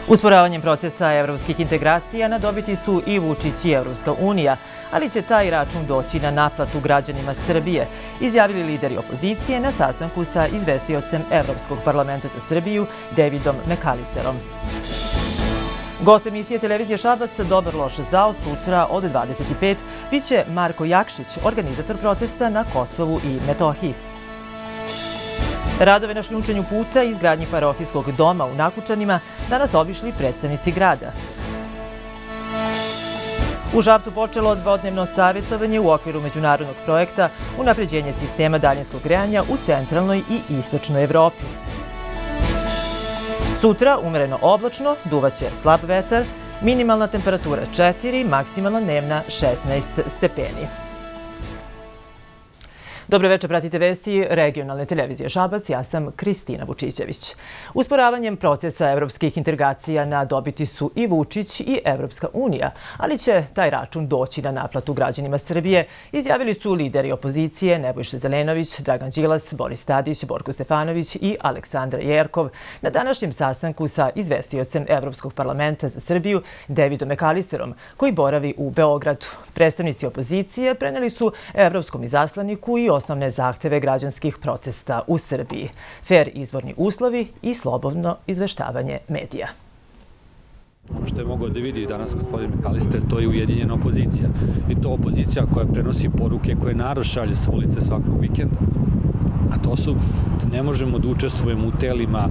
Usporavanjem procesa evropskih integracija na dobiti su i Vučić i Evropska unija, ali će taj račun doći na naplatu građanima Srbije, izjavili lideri opozicije na sastanku sa izvestiocem Evropskog parlamenta za Srbiju, Davidom McAllisterom. Gost emisije televizije Šabac Dobar loš zao sutra od 25 biće Marko Jakšić, organizator protesta na Kosovu i Metohiji. Radove na šljunčanju puta i izgradnji parohijskog doma u Nakučanima danas obišli predstavnici grada. U Šapcu počelo dvodnevno savjetovanje u okviru međunarodnog projekta Unapređenje sistema daljinskog grejanja u centralnoj i istočnoj Evropi. Sutra umereno oblačno, duvaće slab vetar, minimalna temperatura 4, maksimalna dnevna 16 stepeni. Dobro večer, pratite vesti regionalne televizije Šabac, ja sam Kristina Vučićević. Usporavanjem procesa evropskih integracija na dobiti su i Vučić i Evropska unija, ali će taj račun doći na naplatu građanima Srbije, izjavili su lideri opozicije Nebojša Zelenović, Dragan Đilas, Boris Tadić, Borko Stefanović i Aleksandar Jerkov na današnjem sastanku sa izvestiocem Evropskog parlamenta za Srbiju, Davidom McAllisterom, koji boravi u Beogradu. Predstavnici opozicije preneli su evropskom izaslaniku i osnovne zahteve građanskih protesta u Srbiji, fer izborni uslovi i slobodno izveštavanje medija. Ono što je mogao da vidi danas gospodin McAllister, to je ujedinjena opozicija. I to opozicija koja prenosi poruke koje narod šalje sa ulice svakog vikenda. A to su da ne možemo da učestvujemo u telima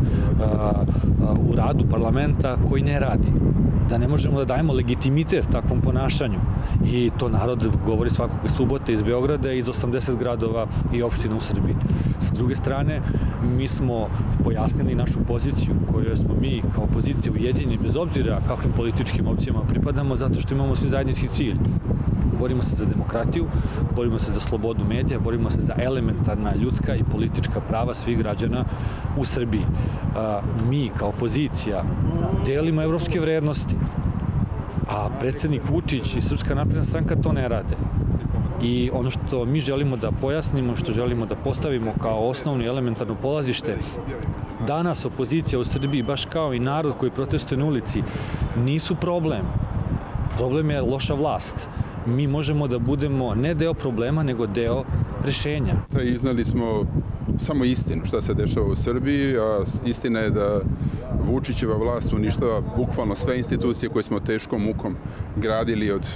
u radu parlamenta koji ne radi. Da ne možemo da dajemo legitimitet takvom ponašanju. I to narod govori svakog subote iz Beograda i iz 80 gradova i opština u Srbiji. S druge strane, mi smo pojasnili našu poziciju kojoj smo mi kao opozicija ujedinjeni bez obzira kakvim političkim opcijama pripadamo, zato što imamo svi zajednički cilj. Borimo se za demokratiju, borimo se za slobodu medija, borimo se za elementarna ljudska i politička prava svih građana u Srbiji. Mi kao opozicija delimo evropske vrednosti, a predsednik Vučić i Srpska napredna stranka to ne rade. I ono što mi želimo da pojasnimo, što želimo da postavimo kao osnovno i elementarno polazište, danas opozicija u Srbiji, baš kao i narod koji protestuje na ulici, nisu problem. Problem je loša vlast. Mi možemo da budemo ne deo problema, nego deo rešenja. Iznali smo samo istinu šta se dešava u Srbiji, a istina je da Vučićeva vlast uništava bukvalno sve institucije koje smo teškom mukom gradili od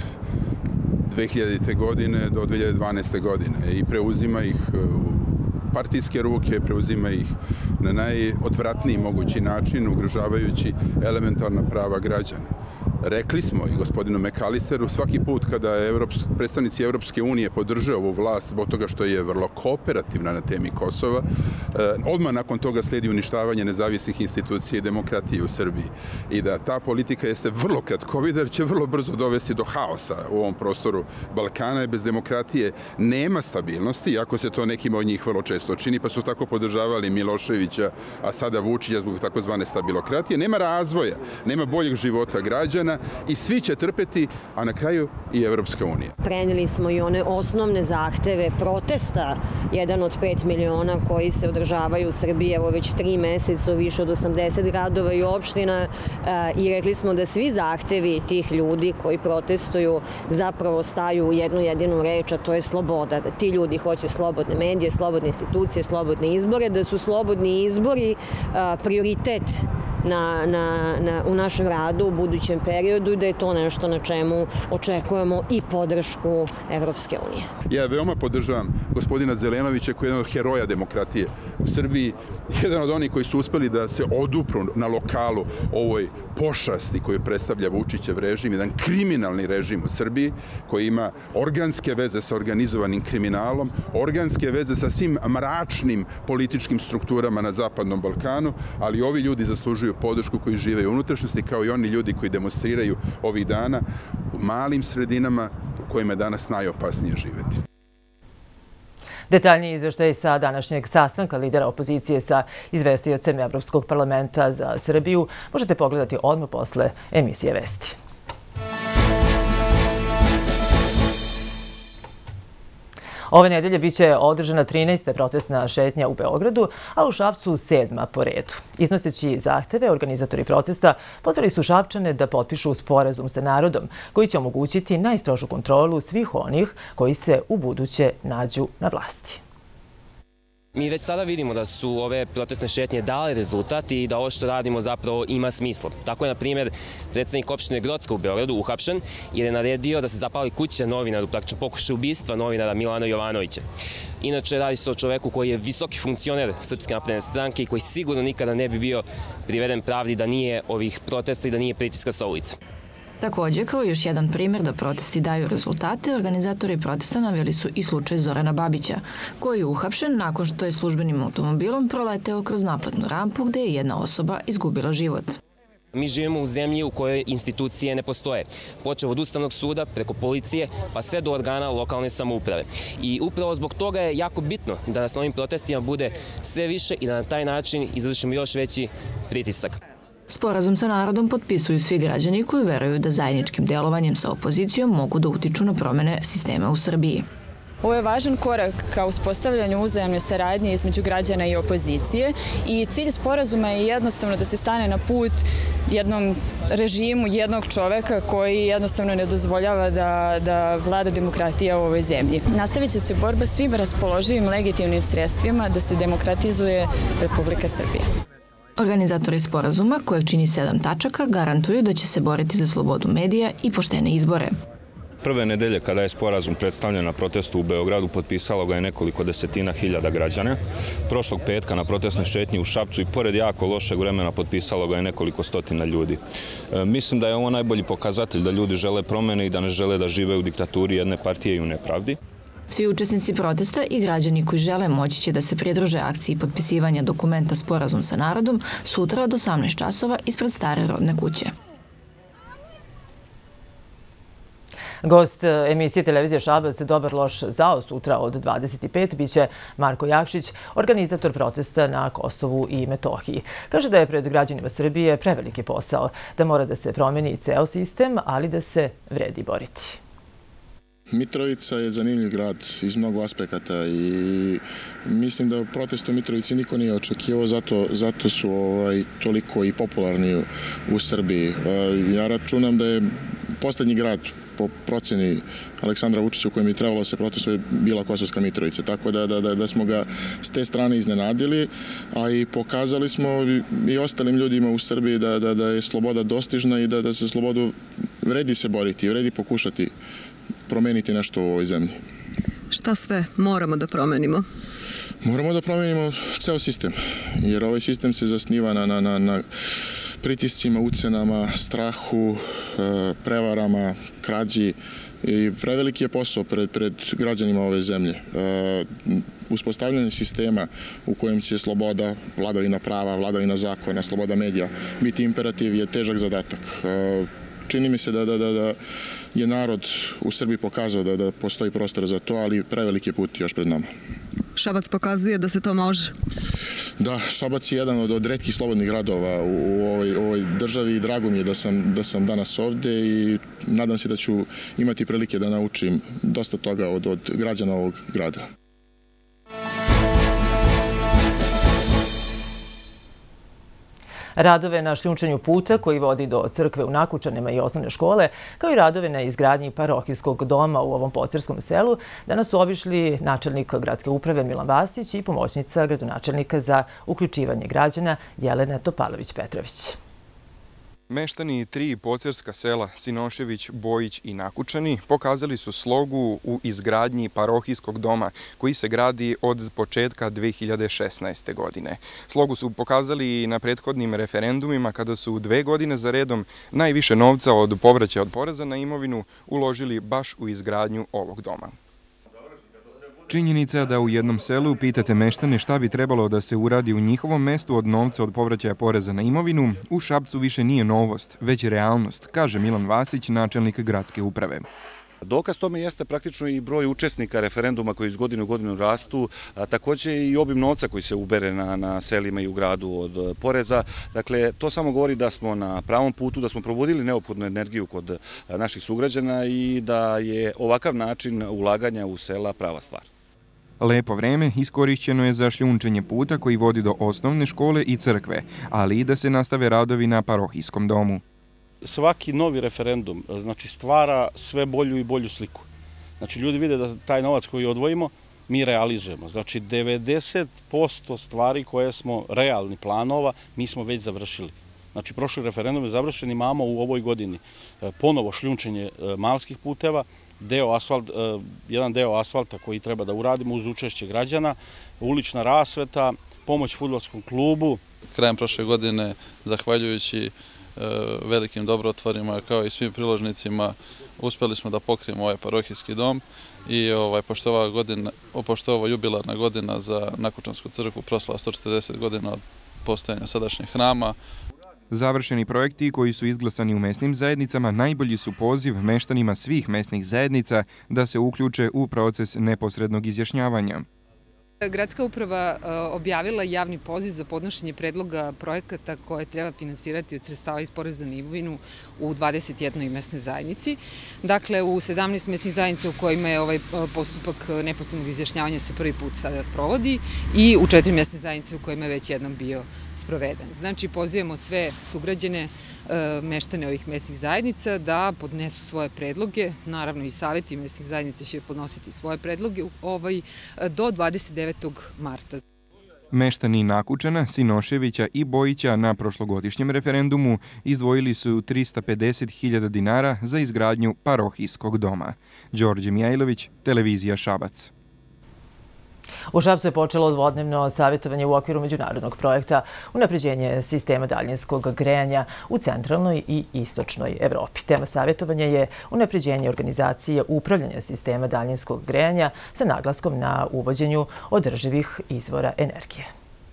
2000. godine do 2012. godine i preuzima ih u partijske ruke, preuzima ih na najodvratniji mogući način, ugrožavajući elementarna prava građana. Rekli smo i gospodinu McAllisteru svaki put kada predstavnici Evropske unije podrže ovu vlast zbog toga što je vrlo kooperativna na temi Kosova, odmah nakon toga sledi uništavanje nezavisnih institucija i demokratije u Srbiji. I da ta politika jeste vrlo kratkovida jer će vrlo brzo dovesti do haosa u ovom prostoru Balkana i bez demokratije nema stabilnosti, iako se to nekima od njih vrlo često čini, pa su tako podržavali Miloševića, a sada Vučića zbog takozvane stabilokratije. Nema razvoja, nema boljeg života građana, i svi će trpeti, a na kraju i Evropska unija. Preneli smo i one osnovne zahteve protesta, jedan od 5 miliona koji se održavaju u Srbiji, evo već 3 meseca u više od 80 gradova i opština, i rekli smo da svi zahtevi tih ljudi koji protestuju zapravo staju u jednu jedinu reč, a to je sloboda. Da ti ljudi hoće slobodne medije, slobodne institucije, slobodne izbore, da su slobodni izbori prioritet u našem radu u budućem periodu i da je to nešto na čemu očekujemo i podršku Evropske unije. Ja veoma podržavam gospodina Zelenovića koji je jedan od heroja demokratije u Srbiji, jedan od onih koji su uspeli da se odupru na lokalu ovoj pošasti koju predstavlja Vučićev režim, jedan kriminalni režim u Srbiji koji ima organske veze sa organizovanim kriminalom, organske veze sa svim mračnim političkim strukturama na Zapadnom Balkanu, ali ovi ljudi zaslužuju podršku koji žive u unutrašnjosti, kao i oni ljudi koji demonstriraju ovih dana u malim sredinama u kojima je danas najopasnije živeti. Detaljniji izveštaj sa današnjeg sastanka lidera opozicije sa izvestiocem Evropskog parlamenta za Srbiju možete pogledati odmah posle emisije Vesti. Ove nedelje biće održana 13. protestna šetnja u Beogradu, a u Šapcu 7. po redu. Iznoseći zahteve, organizatori protesta pozvali su Šapčane da potpišu sporazum sa narodom, koji će omogućiti najstrožu kontrolu svih onih koji se u buduće nađu na vlasti. Mi već sada vidimo da su ove protestne šetnje dale rezultat i da ovo što radimo zapravo ima smisla. Tako je, na primjer, predsjednik opštine Grocka u Beogradu uhapšen jer je naredio da se zapali kuća novinaru, praktično pokušaj ubistva novinara Milana Jovanovića. Inače, radi se o čoveku koji je visoki funkcioner Srpske napredne stranke i koji sigurno nikada ne bi bio priveden pravdi da nije ovih protesta i da nije pritiska sa ulice. Također, kao još jedan primjer da protesti daju rezultate, organizatori protesta naveli su i slučaj Zorana Babića, koji je uhapšen nakon što je službenim automobilom proleteo kroz naplatnu rampu gdje je jedna osoba izgubila život. Mi živimo u zemlji u kojoj institucije ne postoje. Počev od Ustavnog suda, preko policije, pa sve do organa lokalne samouprave. I upravo zbog toga je jako bitno da nas na ovim protestima bude sve više i da na taj način izvršimo još veći pritisak. Sporazum sa narodom potpisuju svi građani koji veruju da zajedničkim delovanjem sa opozicijom mogu da utiču na promjene sistema u Srbiji. Ovo je važan korak ka uspostavljanju uzajamne saradnje između građana i opozicije i cilj sporazuma je jednostavno da se stane na put jednom režimu jednog čoveka koji jednostavno ne dozvoljava da vlada demokratija u ovoj zemlji. Nastavit će se borba svim raspoloživim legitimnim sredstvima da se demokratizuje Republika Srbija. Organizatori sporazuma, kojeg čini 7 tačaka, garantuju da će se boriti za slobodu medija i poštene izbore. Prve nedelje kada je sporazum predstavljen na protestu u Beogradu, potpisalo ga je nekoliko desetina hiljada građana. Prošlog petka na protestnoj šetnji u Šapcu i pored jako lošeg vremena potpisalo ga je nekoliko stotina ljudi. Mislim da je ovo najbolji pokazatelj da ljudi žele promjene i da ne žele da žive u diktaturi jedne partije i u nepravdi. Svi učesnici protesta i građani koji žele moći će da se pridruže akciji potpisivanja dokumenta Sporazum sa narodom sutra od 18 časova ispred stare rodne kuće. Gost emisije televizije Šabac Dobar loš zao sutra od 25 biće Marko Jakšić, organizator protesta na Kosovu i Metohiji. Kaže da je pred građanima Srbije preveliki posao, da mora da se promeni ceo sistem, ali da se vredi boriti. Mitrovica je zanimljiv grad iz mnogo aspekata i mislim da protest u Mitrovici niko nije očekivao, zato su toliko i popularni u Srbiji. Ja računam da je posljednji grad po proceni Aleksandra Vučića u kojem je trebalo se protestuje bila Kosovska Mitrovica, tako da smo ga s te strane iznenadili, a i pokazali smo i ostalim ljudima u Srbiji da je sloboda dostižna i da se slobodu vredi se boriti, vredi pokušati promeniti nešto u ovoj zemlji. Šta sve moramo da promenimo? Moramo da promenimo ceo sistem, jer ovaj sistem se zasniva na pritiscima, ucenama, strahu, prevarama, krađi i preveliki je posao pred građanima ove zemlje. Uspostavljanje sistema u kojem će sloboda, vladavina prava, vladavina zakona, sloboda medija biti imperativ je težak zadatak. Čini mi se da je narod u Srbiji pokazao da postoji prostor za to, ali preveliki je put još pred nama. Šabac pokazuje da se to može. Da, Šabac je jedan od retkih slobodnih gradova u ovoj državi i drago mi je da sam danas ovde i nadam se da ću imati prilike da naučim dosta toga od građana ovog grada. Radove na šljunčanju puta koji vodi do crkve u Nakučanima i osnovne škole, kao i radove na izgradnji parohijskog doma u ovom pocerskom selu, danas su obišli načelnik gradske uprave Milan Vasić i pomoćnica gradonačelnika za uključivanje građana Jelena Topalović-Petrović. Meštani 3 pocerska sela Sinošević, Bojić i Nakučani pokazali su slogu u izgradnji parohijskog doma koji se gradi od početka 2016. godine. Slogu su pokazali i na prethodnim referendumima kada su 2 godine za redom najviše novca od povraćaja od poreza na imovinu uložili baš u izgradnju ovog doma. Činjenica da u jednom selu pitate meštane šta bi trebalo da se uradi u njihovom mestu od novca od povraćaja poreza na imovinu, u Šapcu više nije novost, već realnost, kaže Milan Vasić, načelnik gradske uprave. Dokaz tome jeste praktično i broj učesnika referenduma koji iz godine u godinu rastu, također i obim novca koji se ubere na selima i u gradu od poreza. Dakle, to samo govori da smo na pravom putu, da smo probudili neophodnu energiju kod naših sugrađana i da je ovakav način ulaganja u sela prava stvar. Lepo vreme iskorišćeno je za šljunčenje puta koji vodi do osnovne škole i crkve, ali i da se nastave radovi na parohijskom domu. Svaki novi referendum stvara sve bolju i bolju sliku. Ljudi vide da taj novac koji odvojimo mi realizujemo. 90% stvari koje smo realni planova mi smo već završili. Prošli referendum je završen, imamo u ovoj godini ponovo šljunčenje malskih puteva, jedan deo asfalta koji treba da uradimo uz učešće građana, ulična rasveta, pomoć fudbalskom klubu. Krajem prošle godine, zahvaljujući velikim dobrotvorima kao i svim priložnicima, uspeli smo da pokrijemo ovaj parohijski dom i pošto ovo jubilarna godina za Nakučansku crkvu proslava 140 godina od postojanja sadašnjeg hrama. Završeni projekti koji su izglasani u mesnim zajednicama najbolji su poziv meštanima svih mesnih zajednica da se uključe u proces neposrednog izjašnjavanja. Gradska uprava objavila javni poziv za podnošenje predloga projekata koje treba finansirati od sredstava iz poreza na imovinu u 21. mesnoj zajednici. Dakle, u 17 mesnih zajednica u kojima je ovaj postupak neposrednog izjašnjavanja se prvi put sada sprovodi i u 4 mesne zajednice u kojima je već jednom bio sproveden. Pozivamo sve sugrađane, meštane ovih mesnih zajednica da podnesu svoje predloge. Naravno i saveti mesnih zajednica će podnositi svoje predloge do 29. marta. Meštani Nakučana, Sinoševića i Bojića na prošlogodišnjem referendumu izdvojili su 350.000 dinara za izgradnju parohijskog doma. Đorđe Mijajlović, Televizija Šabac. U Šapcu je počelo dvodnevno savjetovanje u okviru međunarodnog projekta unapređenje sistema daljinskog grejanja u centralnoj i istočnoj Evropi. Tema savjetovanja je unapređenje organizacije upravljanja sistema daljinskog grejanja sa naglaskom na uvođenju održivih izvora energije.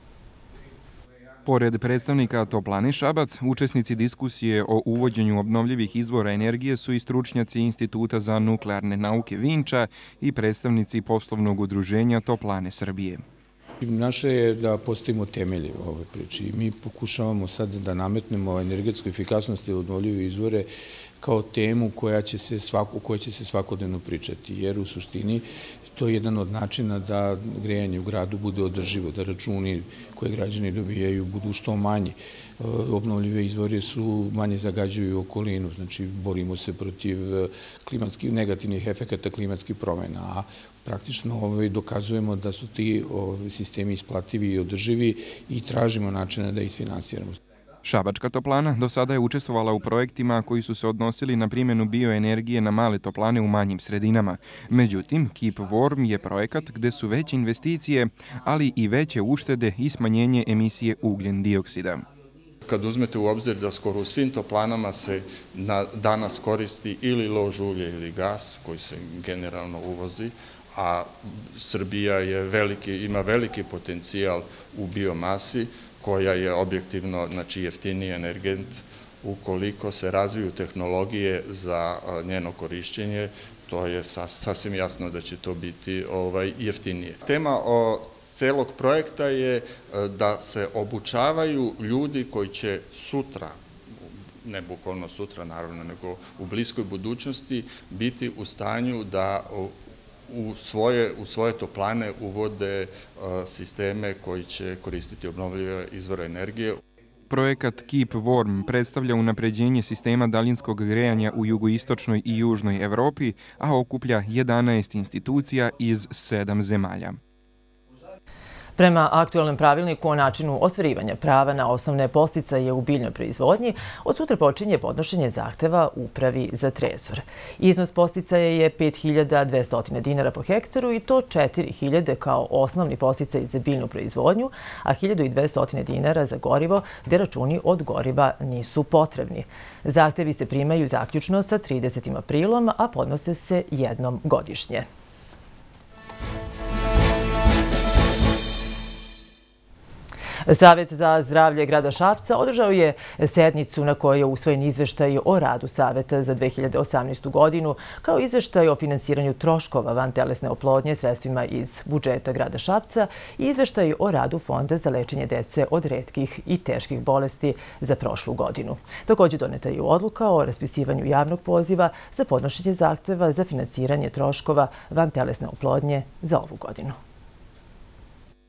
Pored predstavnika Toplane Šabac, učesnici diskusije o uvođenju obnovljivih izvora energije su i stručnjaci Instituta za nuklearne nauke Vinča i predstavnici poslovnog udruženja Toplane Srbije. Naše je da postavimo temelje u ovoj priči. Mi pokušavamo sad da nametnemo energetsku efikasnost i obnovljive izvore kao temu o kojoj će se svakodnevno pričati, jer u suštini to je jedan od načina da grejanje u gradu bude održivo, da računi koje građani dobijaju budu što manji. Obnovljive izvore su manje zagađuju okolinu, borimo se protiv negativnih efekata klimatskih promjena, a praktično dokazujemo da su ti sistemi isplativi i održivi i tražimo načine da isfinansiramo. Šabačka toplana do sada je učestvovala u projektima koji su se odnosili na primjenu bioenergije na male toplane u manjim sredinama. Međutim, Keep Warm je projekat gde su veće investicije, ali i veće uštede i smanjenje emisije ugljen dioksida. Kad uzmete u obzir da skoro u svim toplanama se danas koristi ili lož ulje ili gas, koji se generalno uvozi, a Srbija ima veliki potencijal u biomasi, koja je objektivno jeftiniji energent. Ukoliko se razviju tehnologije za njeno korišćenje, to je sasvim jasno da će to biti jeftinije. Tema celog projekta je da se obučavaju ljudi koji će sutra, ne bukvalno sutra naravno, nego u bliskoj budućnosti biti u stanju da u svoje toplane uvode sisteme koji će koristiti obnovljive izvore energije. Projekat Keep Warm predstavlja unapređenje sistema daljinskog grejanja u jugoistočnoj i južnoj Evropi, a okuplja 11 institucija iz 7 zemalja. Prema aktualnom pravilniku o načinu ostvarivanja prava na osnovne podsticaje u biljnoj proizvodnji, od sutra počinje podnošenje zahteva Upravi za trezor. Iznos podsticaja je 5.200 dinara po hektaru i to 4.000 kao osnovni podsticaj za biljnu proizvodnju, a 1.200 dinara za gorivo, gde računi od goriva nisu potrebni. Zahtevi se primaju zaključno sa 30. aprilom, a podnose se jednom godišnje. Savet za zdravlje grada Šapca održao je sednicu na kojoj je usvojen izveštaj o radu Saveta za 2018. godinu, kao izveštaj o finansiranju troškova vantelesne oplodnje sredstvima iz budžeta grada Šapca i izveštaj o radu Fonda za lečenje dece od retkih i teških bolesti za prošlu godinu. Također doneta je odluka o raspisivanju javnog poziva za podnošenje zahteva za finansiranje troškova vantelesne oplodnje za ovu godinu.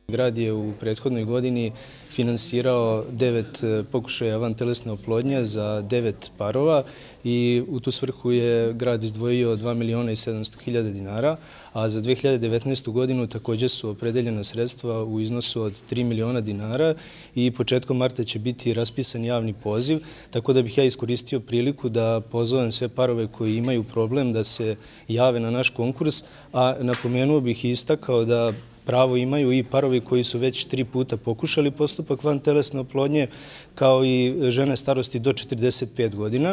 Grad je u prethodnoj godini finansirao 9 pokušaja vantelesne oplodnje za 9 parova i u tu svrhu je grad izdvojio 2.700.000 dinara, a za 2019. godinu također su opredeljena sredstva u iznosu od 3 miliona dinara i početkom marta će biti raspisan javni poziv, tako da bih ja iskoristio priliku da pozovem sve parove koji imaju problem da se jave na naš konkurs, a napomenuo bih i istakao da pravo imaju i parovi koji su već 3 puta pokušali postupak vantelesne oplodnje, kao i žene starosti do 45 godina.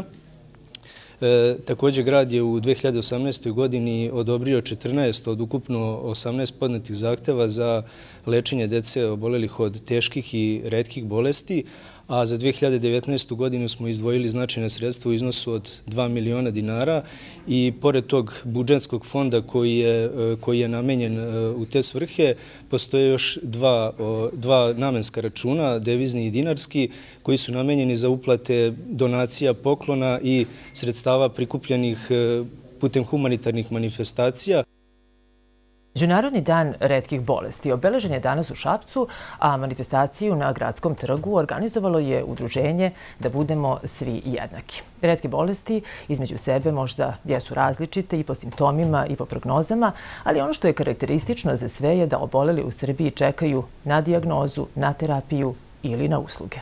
Također, grad je u 2018. godini odobrio 14 od ukupno 18 podnetih zahteva za lečenje dece obolelih od teških i retkih bolesti, a za 2019. godinu smo izdvojili značajne sredstva u iznosu od 2 miliona dinara i pored tog budžetskog fonda koji je namenjen u te svrhe, postoje još dva namenska računa, devizni i dinarski, koji su namenjeni za uplate donacija, poklona i sredstava prikupljenih putem humanitarnih manifestacija. Međunarodni dan retkih bolesti obeležen je danas u Šapcu, a manifestaciju na Gradskom trgu organizovalo je udruženje Da budemo svi jednaki. Retke bolesti između sebe možda jesu različite i po simptomima i po prognozama, ali ono što je karakteristično za sve je da oboleli u Srbiji čekaju na dijagnozu, na terapiju ili na usluge.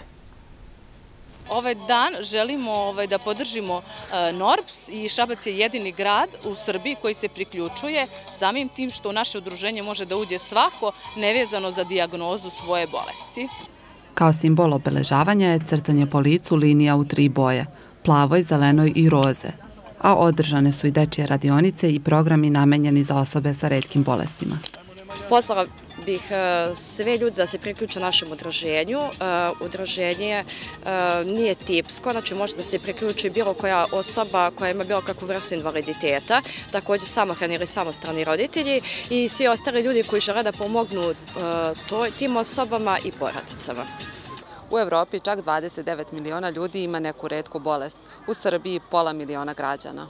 Ovaj dan želimo da podržimo NORBS i Šabac je jedini grad u Srbiji koji se priključuje samim tim što u naše udruženje može da uđe svako nevezano za dijagnozu svoje bolesti. Kao simbol obeležavanja je crtanje po licu linija u 3 boje, plavoj, zelenoj i roze, a održane su i dečije radionice i programi namenjeni za osobe sa retkim bolestima. Pozvala bih sve ljudi da se priključe našem udruženju. Udruženje nije tipsko, znači može da se priključi bilo koja osoba koja ima bilo kakvu vrstu invaliditeta, također samohrani ili samostrani roditelji i svi ostali ljudi koji žele da pomognu tim osobama i porodicama. U Evropi čak 29 miliona ljudi ima neku retku bolest, u Srbiji pola miliona građana.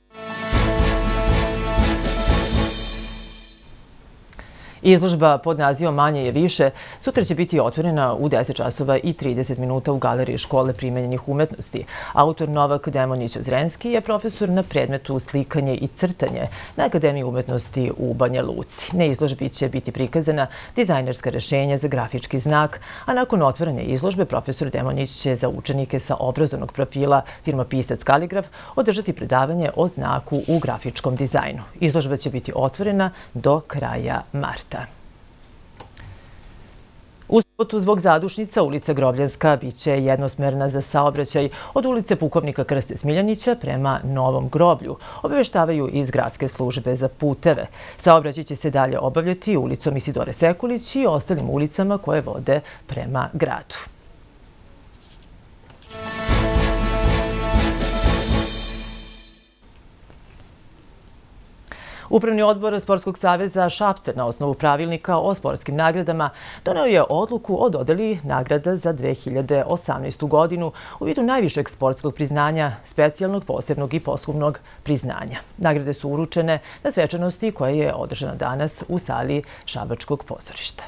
Izložba pod nazivom Manje je više sutra će biti otvorena u 10 časova i 30 minuta u Galeriji škole primenjenih umetnosti. Autor Novak Demonić-Ozrenski je profesor na predmetu slikanje i crtanje na Akademiji umetnosti u Banja Luci. Na izložbi će biti prikazana dizajnerska rešenja za grafički znak, a nakon otvaranja izložbe profesor Demonić će za učenike sa obrazovnog profila firma Pisac Kaligraf održati predavanje o znaku u grafičkom dizajnu. Izložba će biti otvorena do kraja marta. U subotu zbog zadušnica ulica Grobljanska biće jednosmerna za saobraćaj od ulice Pukovnika Krste Smiljanića prema Novom groblju, obaveštavaju iz Gradske službe za puteve. Saobraćaj će se dalje obavljati ulicom Isidore Sekulić i ostalim ulicama koje vode prema gradu. Upravni odbor Sportskog saveza Šapca na osnovu pravilnika o sportskim nagradama doneo je odluku o dodeli nagrada za 2018. godinu u vidu najvišeg sportskog priznanja, specijalnog, posebnog i poslovnog priznanja. Nagrade su uručene na svečanosti koja je održana danas u sali Šabačkog pozorišta.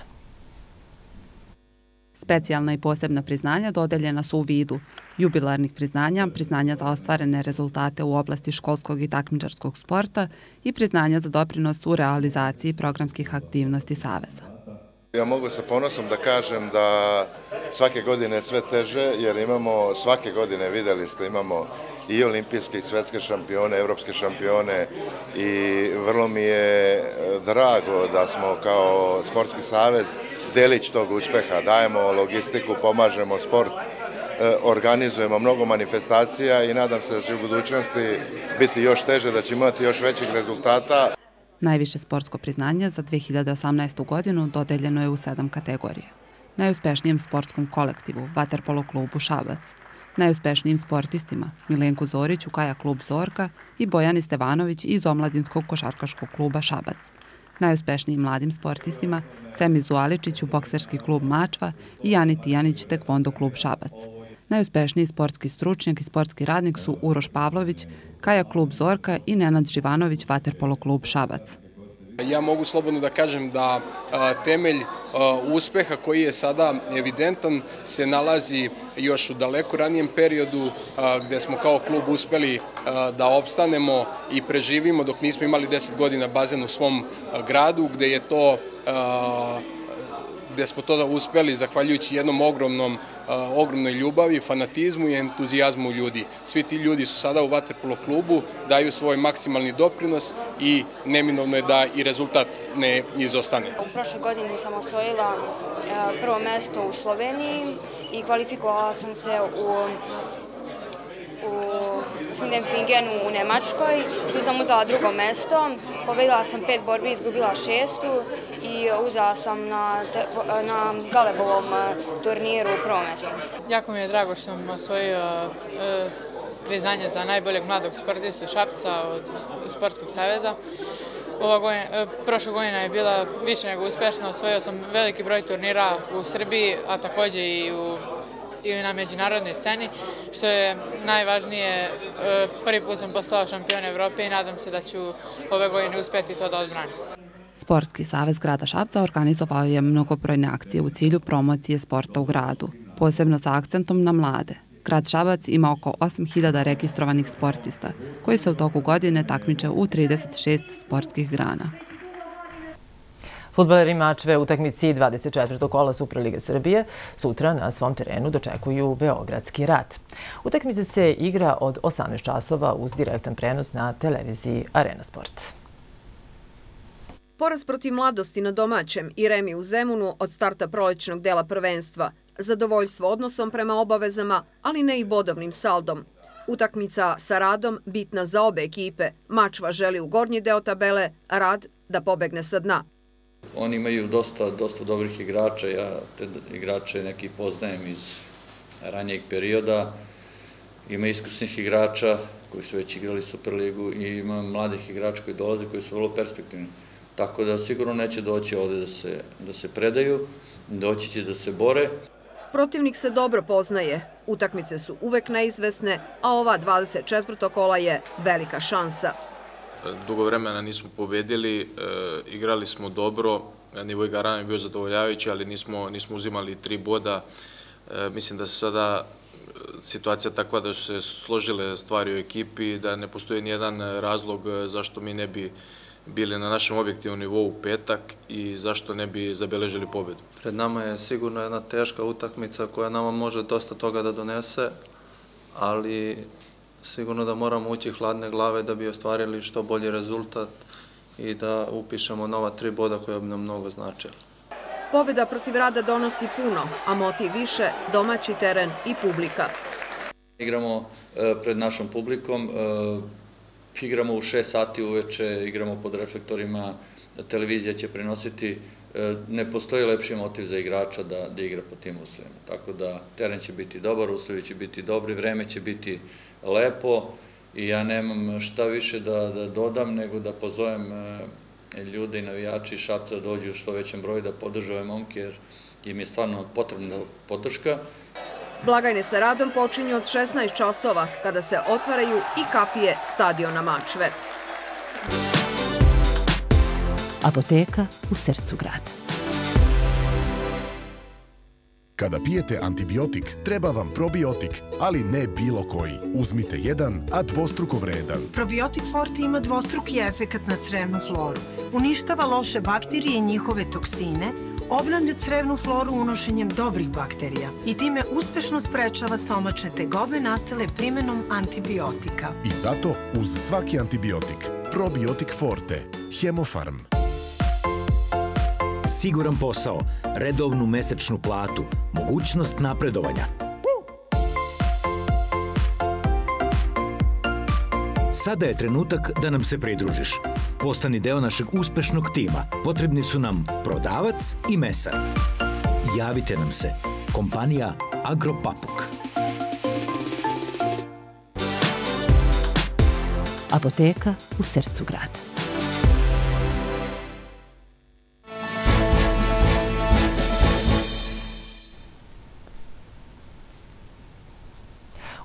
Specijalna i posebna priznanja dodeljena su u vidu jubilarnih priznanja, priznanja za ostvarene rezultate u oblasti školskog i takmičarskog sporta i priznanja za doprinos u realizaciji programskih aktivnosti Saveza. Ja mogu sa ponosom da kažem da svake godine sve teže, jer imamo svake godine, videli ste, imamo i olimpijske i svetske šampione, evropske šampione i vrlo mi je drago da smo kao Sportski savez delić tog uspeha. Dajemo logistiku, pomažemo sport, organizujemo mnogo manifestacija i nadam se da će u budućnosti biti još teže, da će imati još većih rezultata. Najviše sportsko priznanje za 2018. godinu dodeljeno je u 7 kategorija. Najuspešnijem sportskom kolektivu, Vaterpolo klubu Šabac, najuspešnijem sportistima, Milenku Zoriću, Kajak klub Zorka i Bojani Stevanović iz Omladinskog košarkaškog kluba Šabac, najuspešnijim mladim sportistima, Semi Zualičiću, Bokserski klub Mačva i Jani Tijanić, Tekvondo klub Šabac. Najuspešniji sportski stručnjak i sportski radnik su Uroš Pavlović, Kajak klub Zorka i Nenad Živanović, Vaterpolo klub Šabac. Ja mogu slobodno da kažem da temelj uspeha koji je sada evidentan se nalazi još u daleko ranijem periodu gde smo kao klub uspeli da opstanemo i preživimo dok nismo imali 10 godina bazen u svom gradu, gde smo to uspeli zahvaljujući jednom ogromnoj ljubavi, fanatizmu i entuzijazmu ljudi. Svi ti ljudi su sada u vaterpolo klubu, daju svoj maksimalni doprinos i neminovno je da i rezultat ne izostane. U prošloj godini sam osvojila prvo mesto u Sloveniji i kvalifikovala sam se u Sindelfingenu u Nemačkoj, gdje sam uzela drugo mesto. Pobedila sam 5 borbi, izgubila 6. i uzela sam na Galebovom turniru prvo mesto. Jako mi je drago što sam osvojio priznanje za najboljeg mladog sportistu Šapca od Sportskog saveza. Prošla godina je bila više nego uspešna, osvojio sam veliki broj turnira u Srbiji, a takođe i na međunarodnoj sceni, što je najvažnije. Prvi put sam postala šampion Evrope i nadam se da ću ove godine uspeti to da odbranim. Sportski savez grada Šapca organizovao je mnogobrojne akcije u cilju promocije sporta u gradu, posebno sa akcentom na mlade. Grad Šabac ima oko 8.000 registrovanih sportista, koji se u toku godine takmiče u 36 sportskih grana. Fudbaleri Mačve u utakmici 24. kola Superlige Srbije sutra na svom terenu dočekuju Beogradski Rat. Utakmica se igra od 18 časova uz direktan prenos na televiziji Arena Sport. Poraz protiv Mladosti na domaćem i remi u Zemunu od starta prolećnog dela prvenstva. Zadovoljstvo odnosom prema obavezama, ali ne i bodovnim saldom. Utakmica sa Radom bitna za obe ekipe. Mačva želi u gornji deo tabele, Rad da pobegne sa dna. Oni imaju dosta dobrih igrača, ja te igrače neki poznajem iz ranijeg perioda. Ima iskusnih igrača koji su već igrali Superligu i ima mladih igrača koji dolaze koji su vrlo perspektivni. Tako da sigurno neće doći ovde da se predaju, doći će da se bore. Protivnik se dobro poznaje, utakmice su uvek neizvesne, a ova 24. kola je velika šansa. Dugo vremena nismo pobedili, igrali smo dobro, nivo igara je bio zadovoljavajući, ali nismo uzimali 3 boda. Mislim da se sada situacija takva da su se složile stvari u ekipi, da ne postoji nijedan razlog zašto mi ne bi bili na našem objektivnom nivou u petak i zašto ne bi zabeležili pobedu. Pred nama je sigurno jedna teška utakmica koja nama može dosta toga da donese, ali sigurno da moramo ući hladne glave da bi ostvarili što bolji rezultat i da upišemo nova 3 boda koja bi nam mnogo značila. Pobjeda protiv Rada donosi puno, a motiv više domaći teren i publika. Igramo pred našom publikom, igramo u 6 sati uveče, igramo pod reflektorima, televizija će prenositi. Ne postoji lepši motiv za igrača da igra po tim uslovima. Tako da teren će biti dobar, uslovi će biti dobri, vreme će biti lepo i ja nemam šta više da dodam nego da pozovem ljude i navijači iz Šapca da dođu u što većem broju da podrže ove momke jer im je stvarno potrebna podrška. Blagajne sa Radom počinju od 16 časova kada se otvaraju i kapije stadiona Mačve. Apoteka u srcu grada. Kada pijete antibiotik, treba vam probiotik, ali ne bilo koji. Uzmite jedan, a dvostruko vredan. Probiotik Forte ima dvostruki efekat na crevnu floru. Uništava loše bakterije i njihove toksine, obnavlja crevnu floru unošenjem dobrih bakterija i time uspešno sprečava stomačne tegobe nastale primenom antibiotika. I zato uz svaki antibiotik, probiotik Forte, Hemofarm. Siguran posao, redovnu mesečnu platu, mogućnost napredovanja. Sada je trenutak da nam se pridružiš. Postani deo našeg uspešnog tima. Potrebni su nam prodavac i mesar. Javite nam se. Kompanija Agropapuk. Apoteka u srcu grada.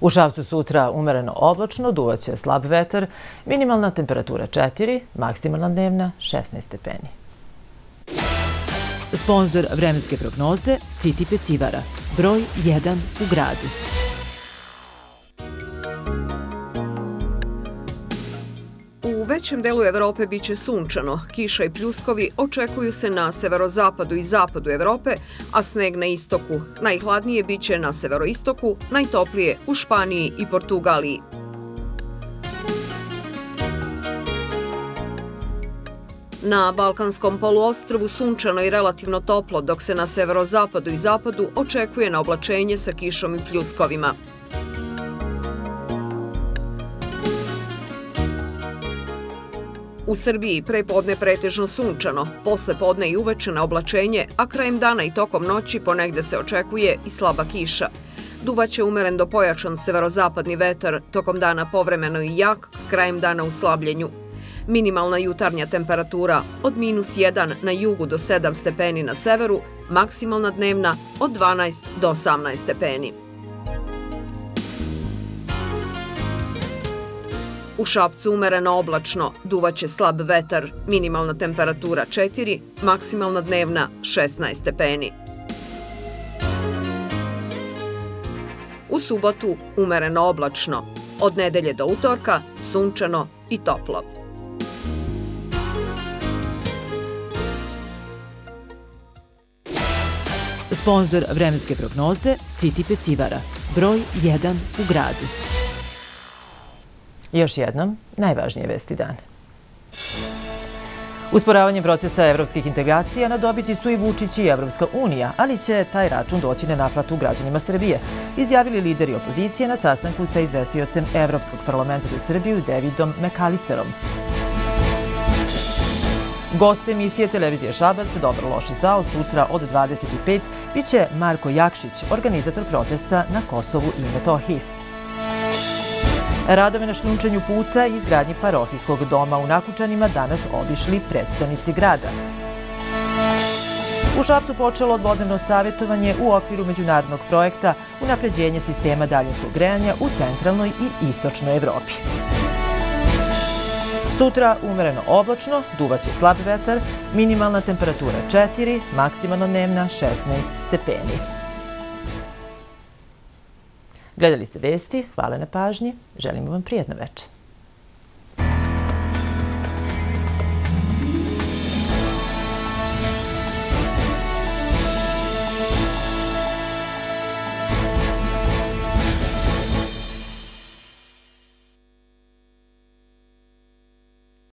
U Šapcu sutra umereno oblačno, duvaće slab vetar, minimalna temperatura 4, maksimalna dnevna 16 stepeni. Sponzor vremenske prognoze City pecivara, broj 1 u gradu. U većem delu Evrope biće sunčano. Kiša i pljuskovi očekuju se na severozapadu i zapadu Evrope, a sneg na istoku. Najhladnije biće na severoistoku, najtoplije u Španiji i Portugaliji. Na Balkanskom poluostrvu sunčano i relativno toplo, dok se na severozapadu i zapadu očekuje na oblačenje sa kišom i pljuskovima. U Srbiji prepodne pretežno sunčano, posle podne i uveče na oblačenje, a krajem dana i tokom noći ponegde se očekuje i slaba kiša. Duvaće umeren do pojačan severozapadni vetar, tokom dana povremeno i jak, krajem dana u slabljenju. Minimalna jutarnja temperatura od -1 na jugu do 7 stepeni na severu, maksimalna dnevna od 12 do 18 stepeni. U Šapcu umereno oblačno, duvaće slab vetar, minimalna temperatura 4, maksimalna dnevna 16 stepeni. U subotu umereno oblačno, od nedelje do utorka sunčano i toplo. Sponzor vremenske prognoze City pecivara, broj 1 u gradu. Još jednom, najvažnije vesti dana. Usporavanjem procesa evropskih integracija na dobiti su i Vučić i Evropska unija, ali će taj račun doći na naplatu građanima Srbije, izjavili lideri opozicije na sastanku sa izvestiocem Evropskog parlamenta za Srbiju Davidom McAllisterom. Gost emisije televizije Šabac Dobro loše zao sutra od 25 biće Marko Jakšić, organizator protesta na Kosovu i Metohiji. Radove na šljunčanju puta i izgradnji parohijskog doma u Nakučanima danas obišli predstavnici grada. U Šapcu počelo odvodnevno savjetovanje u okviru međunarodnog projekta unapređenje sistema daljinskog grejanja u centralnoj i istočnoj Evropi. Sutra umereno oblačno, duvaće slab vetar, minimalna temperatura 4, maksimalna dnevna 16 stepeni. Gledali ste vesti, hvala na pažnji, želimo vam prijatno večer.